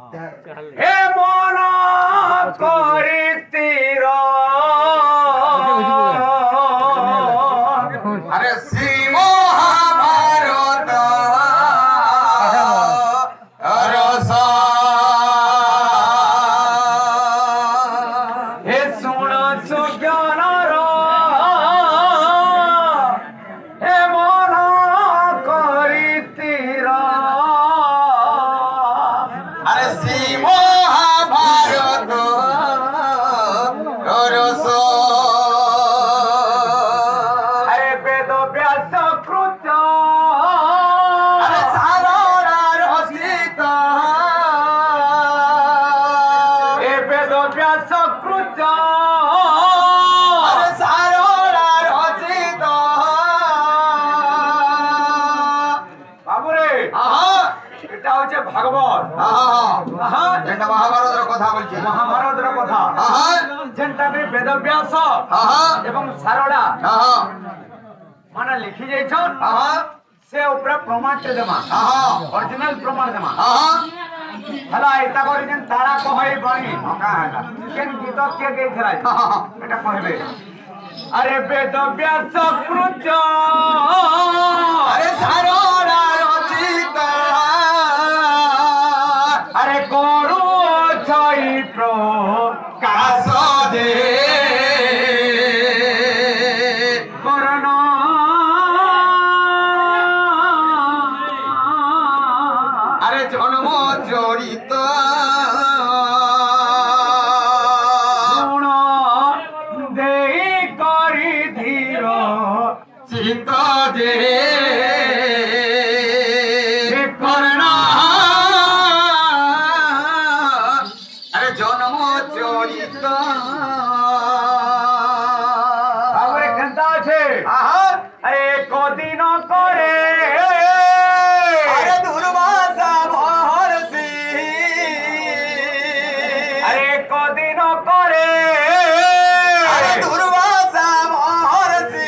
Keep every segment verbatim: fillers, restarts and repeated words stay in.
হে মন করি তীর আরে শ্রী মহাভারত রস হে শুণ সুজ্ঞানর হে মন করি তীর আরে শ্রী মহাভারত রস আরে বেদ ব্যাস কৃত আরে সাররা রসিত হে বেদ ব্যাস কৃত আরে সাররা রসিত বাবুরে আহা এটা হচ্ছে ভাগবত আহা আহা, এটা মহাভারতের কথা বলছি মহাভারতের কথা আহা যেটাকে বেদব্যাস আহা এবং সারড়া আহা মানে লিখি যাইছন আহা সে উপরে প্রমাণ দেমা আহা অরিজিনাল প্রমাণ দেমা আহা হলা এটা করে যেন তারা কহই বাণী মকা হেলা কেন গীত কে কে খেলাই এটা কইবে আরে বেদব্যাস কৃত আরে সাররা রচিত আরে করু চৈত্র কাশ দে করণ আরে জন্ম জড়িত গুণ দেই করি ধীর চিত্ত দে কর্ণ আরে জন্ম জড়িত তারপরে কেনটা আছে আহা আরে কদিন করে আরে দুর্বাসা মহর্ষি আরে কদিন করে আরে দুর্বাসা মহর্ষি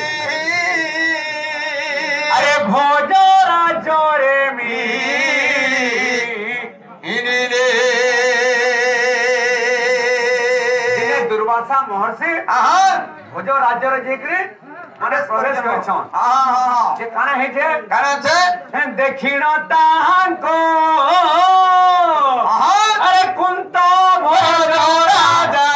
আরে ভোজ রাজরে মি ইনি রে দিনে দুর্বাসা মহর্ষি আহা ভোজ রাজ্যর যেকরি মানে প্রবেশ করছন আহা যে কানা হইছে কারণ আছে দেখিণ তাহাঙ্ক আহা আরে কুন্ত ভোজ রাজা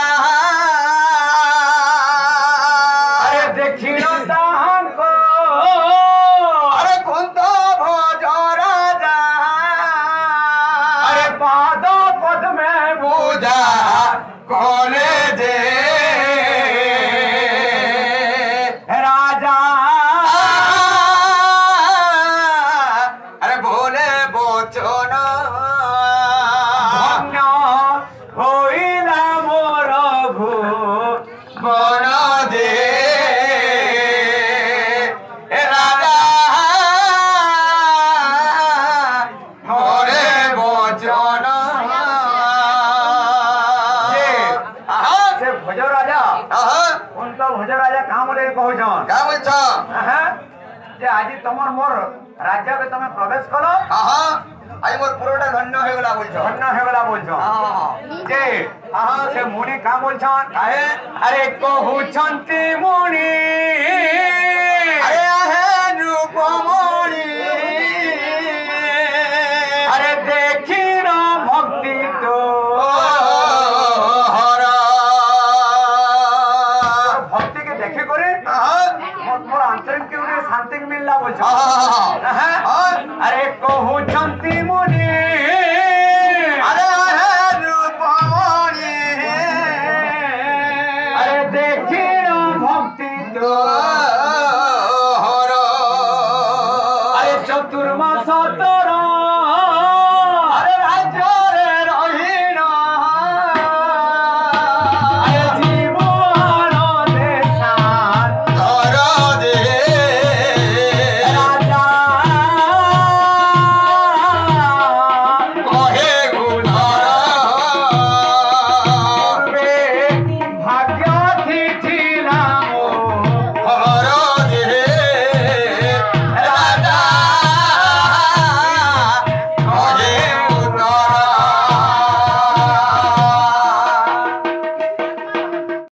আরে দেখিণ তাহাঙ্ক আরে কুন্ত ভোজ রাজা আরে পাদ পদ্মে পূজা কলে দে রাজা আরে বলে বচন ধন্য হইলা মোর ভূ বন দে রাজা মরে বচন আহা সে ভোজ রাজা আহা কুন্ত ভোজ রাজা কামরে কହୁছন কা বলছ হ্যাঁ যে আজি তোমার মোর রাজ্যকে তুমি প্রবেশ করো আহা আই মোর পুরোটা ধন্য হয়ে গলা বলছ ধন্য হেগলা বলছ আহা যে আহা সে মুনি কা বলছন আহে আরে কহুছন্তি মুনি আরে আহে রূপমণি আরে দেখিন ভক্তি তো হর ভক্তিকে দেখে করে আহা মোর মোর আন্তরিক কেউ শান্তি মিললা বলছ আহা হ্যাঁ আরে কহু